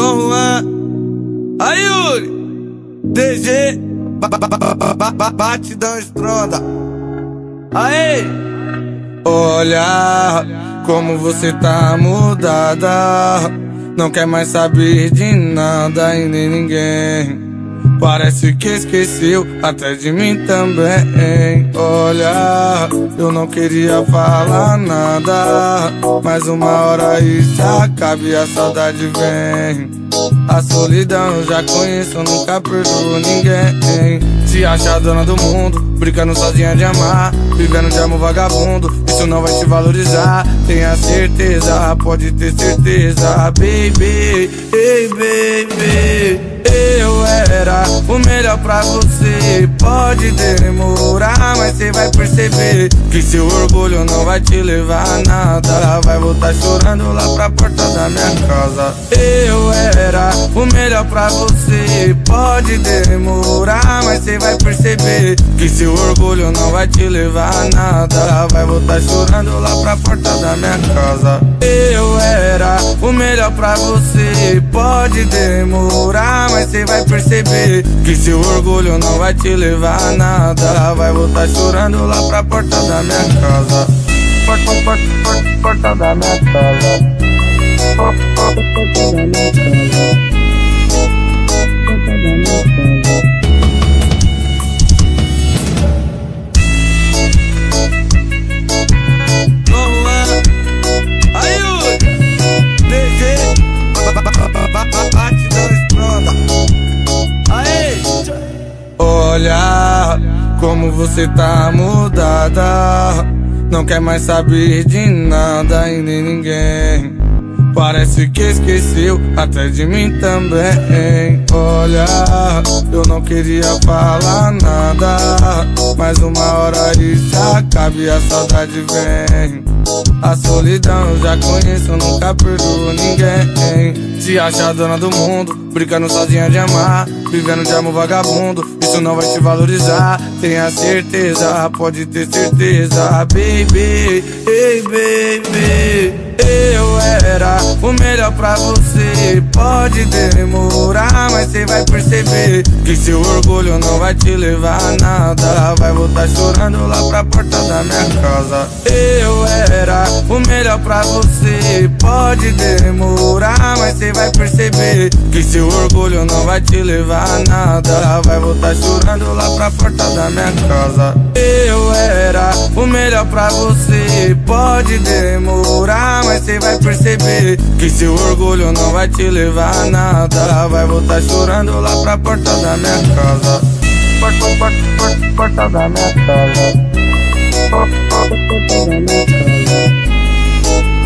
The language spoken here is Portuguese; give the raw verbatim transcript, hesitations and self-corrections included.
Dom Juan, aí Yuri, D G, Batidão Estronda. Aê! Olha como você tá mudada, não quer mais saber de nada e nem ninguém. Parece que esqueceu até de mim também. Olha, eu não queria falar nada, mas uma hora isso acaba e a saudade vem. A solidão eu já conheço, eu nunca perdoo ninguém. Se acha dona do mundo, brincando sozinha de amar, vivendo de amor vagabundo, isso não vai te valorizar. Tenha certeza, pode ter certeza, baby, hey baby. Eu era o melhor pra você. Pode demorar, mas cê vai perceber que seu orgulho não vai te levar a nada. Vai voltar chorando lá pra porta da minha casa. Eu era o melhor pra você. Pode demorar, mas cê vai perceber que seu orgulho não vai te levar a nada. Vai voltar chorando lá pra porta da minha casa. Eu era o melhor pra você. Pode demorar, mas cê vai perceber que seu orgulho não vai te levar a nada. Vai voltar chorando lá pra porta da minha casa. Porta, porta, porta, porta da minha casa. Porta, porta, porta da minha casa. Porta da minha casa. Dom Juan, aí Yuri, D G, Batidão Estronda. Aê! Olha como você tá mudada, não quer mais saber de nada e nem ninguém. Parece que esqueceu até de mim também. Olha, eu não queria falar nada, mas uma hora isso acaba e a saudade vem. A solidão eu já conheço, eu nunca perdoo ninguém. Se acha dona do mundo, brincando sozinha de amar, vivendo de amor vagabundo, isso não vai te valorizar. Tenha certeza, pode ter certeza, baby, hey baby. Eu era o melhor pra você. Pode demorar, mas cê vai perceber que seu orgulho não vai te levar a nada. Vai voltar chorando lá pra porta da minha casa. Eu era o melhor pra você. Pode demorar, mas cê vai perceber que seu orgulho não vai te levar a nada. Vai voltar chorando lá pra porta da minha casa. Eu era o melhor pra você. Pode demorar, mas cê vai perceber que seu orgulho não vai te levar a nada. Vai voltar chorando lá pra porta da minha casa. Porta, porta, porta, porta da minha casa. Porta, porta, porta da minha casa.